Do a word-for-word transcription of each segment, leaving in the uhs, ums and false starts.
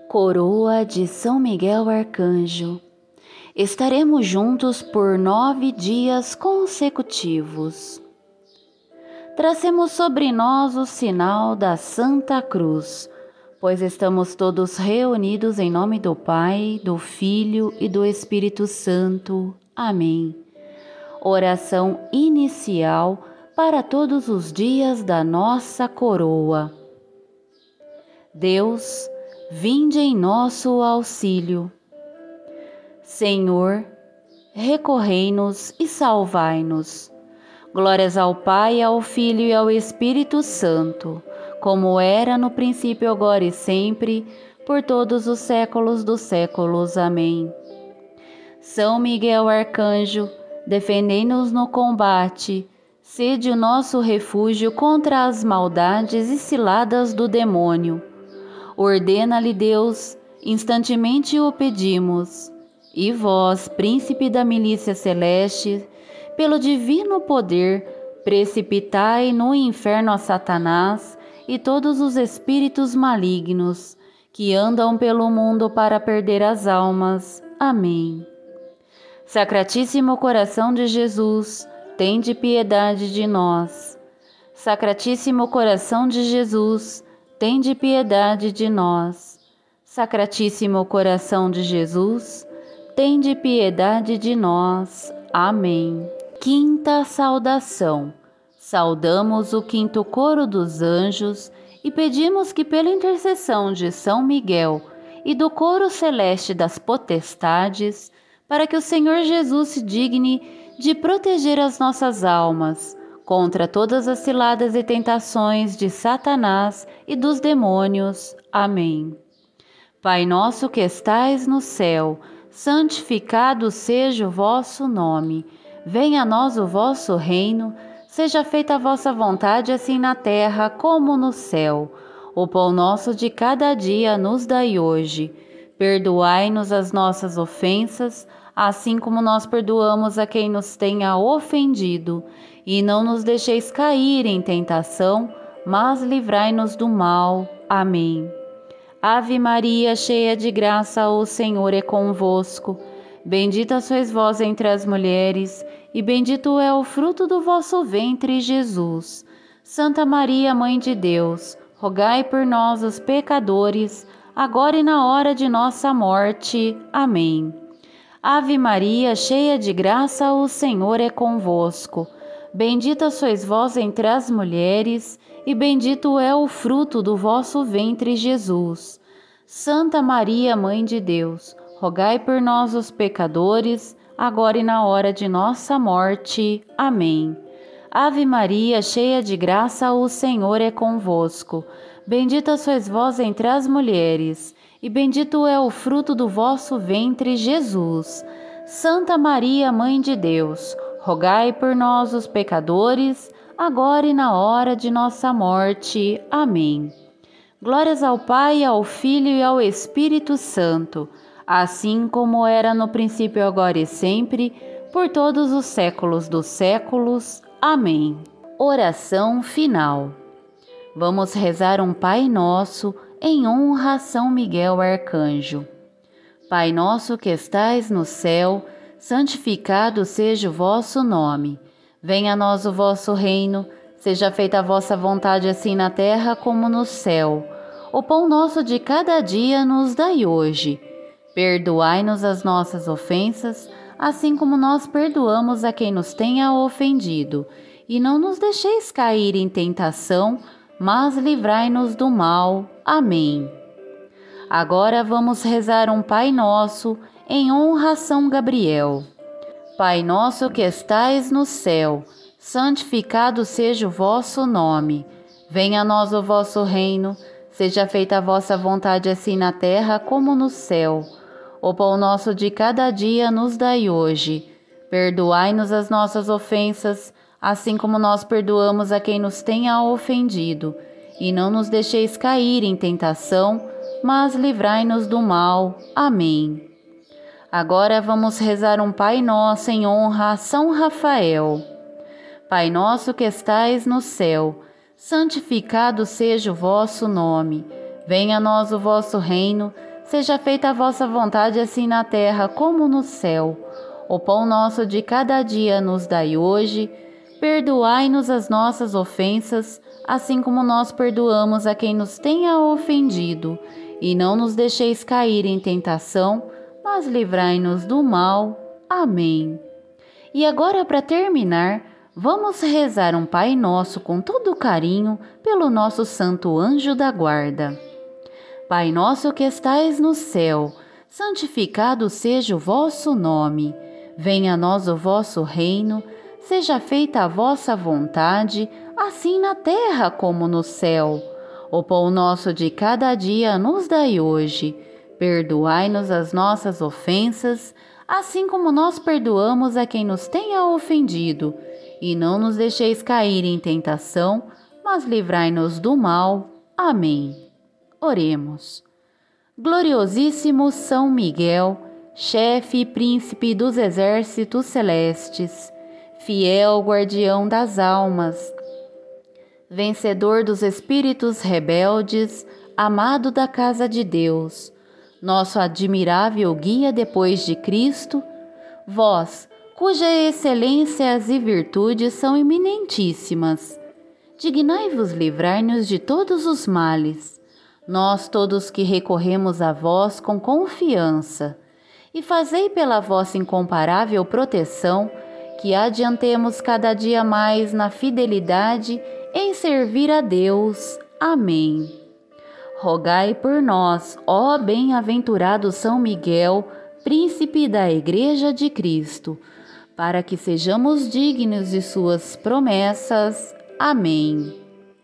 Coroa de São Miguel Arcanjo. Estaremos juntos por nove dias consecutivos. Tracemos sobre nós o sinal da Santa Cruz, pois estamos todos reunidos em nome do Pai, do Filho e do Espírito Santo. Amém. Oração inicial para todos os dias da nossa coroa. Deus, vinde em nosso auxílio. Senhor, recorrei-nos e salvai-nos. Glórias ao Pai, ao Filho e ao Espírito Santo, como era no princípio, agora e sempre, por todos os séculos dos séculos. Amém. São Miguel Arcanjo, defendei-nos no combate, sede o nosso refúgio contra as maldades e ciladas do demônio. Ordena-lhe Deus, instantemente o pedimos. E vós, príncipe da milícia celeste, pelo divino poder, precipitai no inferno a Satanás e todos os espíritos malignos que andam pelo mundo para perder as almas. Amém. Sacratíssimo coração de Jesus, tende piedade de nós. Sacratíssimo coração de Jesus, tende piedade de nós. Sacratíssimo coração de Jesus, tende piedade de nós. Amém. Quinta saudação. Saudamos o quinto coro dos anjos e pedimos que, pela intercessão de São Miguel e do coro celeste das potestades, para que o Senhor Jesus se digne de proteger as nossas almas contra todas as ciladas e tentações de Satanás e dos demônios. Amém. Pai nosso que estais no céu, santificado seja o vosso nome. Venha a nós o vosso reino, seja feita a vossa vontade, assim na terra como no céu. O pão nosso de cada dia nos dai hoje. Perdoai-nos as nossas ofensas, assim como nós perdoamos a quem nos tenha ofendido. E não nos deixeis cair em tentação, mas livrai-nos do mal. Amém. Ave Maria, cheia de graça, o Senhor é convosco. Bendita sois vós entre as mulheres, e bendito é o fruto do vosso ventre, Jesus. Santa Maria, Mãe de Deus, rogai por nós, os pecadores, agora e na hora de nossa morte. Amém. Ave Maria, cheia de graça, o Senhor é convosco. Bendita sois vós entre as mulheres, e bendito é o fruto do vosso ventre, Jesus. Santa Maria, Mãe de Deus, rogai por nós, os pecadores, agora e na hora de nossa morte. Amém. Ave Maria, cheia de graça, o Senhor é convosco. Bendita sois vós entre as mulheres, e bendito é o fruto do vosso ventre, Jesus. Santa Maria, Mãe de Deus, rogai por nós, os pecadores, agora e na hora de nossa morte. Amém. Glórias ao Pai, ao Filho e ao Espírito Santo, assim como era no princípio, agora e sempre, por todos os séculos dos séculos. Amém. Oração final. Vamos rezar um Pai Nosso em honra a São Miguel Arcanjo. Pai nosso que estais no céu, santificado seja o vosso nome. Venha a nós o vosso reino, seja feita a vossa vontade, assim na terra como no céu. O pão nosso de cada dia nos dai hoje. Perdoai-nos as nossas ofensas, assim como nós perdoamos a quem nos tenha ofendido. E não nos deixeis cair em tentação, mas livrai-nos do mal. Amém. Agora vamos rezar um Pai Nosso em honra a São Gabriel. Pai nosso que estais no céu, santificado seja o vosso nome. Venha a nós o vosso reino, seja feita a vossa vontade, assim na terra como no céu. O pão nosso de cada dia nos dai hoje. Perdoai-nos as nossas ofensas, assim como nós perdoamos a quem nos tenha ofendido. E não nos deixeis cair em tentação, mas livrai-nos do mal. Amém. Agora vamos rezar um Pai Nosso em honra a São Rafael. Pai nosso que estais no céu, santificado seja o vosso nome. Venha a nós o vosso reino, seja feita a vossa vontade, assim na terra como no céu. O pão nosso de cada dia nos dai hoje. Perdoai-nos as nossas ofensas, assim como nós perdoamos a quem nos tenha ofendido. E não nos deixeis cair em tentação, mas livrai-nos do mal. Amém. E agora, para terminar, vamos rezar um Pai Nosso com todo carinho pelo nosso santo anjo da guarda. Pai nosso que estais no céu, santificado seja o vosso nome. Venha a nós o vosso reino, seja feita a vossa vontade, assim na terra como no céu. O pão nosso de cada dia nos dai hoje. Perdoai-nos as nossas ofensas, assim como nós perdoamos a quem nos tenha ofendido. E não nos deixeis cair em tentação, mas livrai-nos do mal. Amém. Oremos. Gloriosíssimo São Miguel, chefe e príncipe dos exércitos celestes, fiel guardião das almas, vencedor dos espíritos rebeldes, amado da casa de Deus, nosso admirável guia depois de Cristo, vós, cuja excelências e virtudes são eminentíssimas, dignai-vos livrar-nos de todos os males, nós todos que recorremos a vós com confiança, e fazei pela vossa incomparável proteção que adiantemos cada dia mais na fidelidade em servir a Deus. Amém. Rogai por nós, ó bem-aventurado São Miguel, príncipe da Igreja de Cristo, para que sejamos dignos de suas promessas. Amém.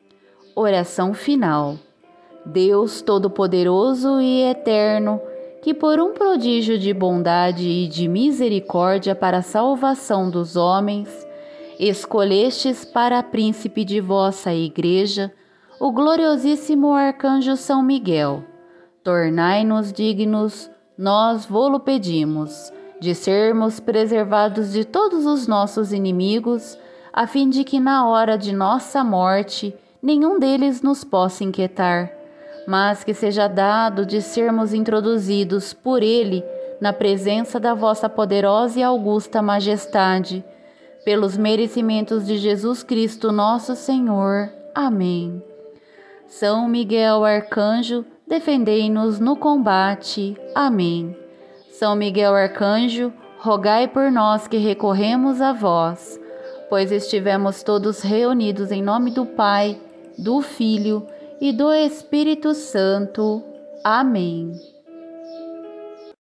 Oração final. Deus Todo-Poderoso e Eterno, que por um prodígio de bondade e de misericórdia para a salvação dos homens, escolhestes para príncipe de vossa Igreja o gloriosíssimo arcanjo São Miguel. Tornai-nos dignos, nós vô-lo pedimos, de sermos preservados de todos os nossos inimigos, a fim de que na hora de nossa morte nenhum deles nos possa inquietar, mas que seja dado de sermos introduzidos por ele na presença da vossa poderosa e augusta majestade, pelos merecimentos de Jesus Cristo nosso Senhor. Amém. São Miguel Arcanjo, defendei-nos no combate. Amém. São Miguel Arcanjo, rogai por nós que recorremos a vós, pois estivemos todos reunidos em nome do Pai, do Filho e do Espírito Santo. Amém.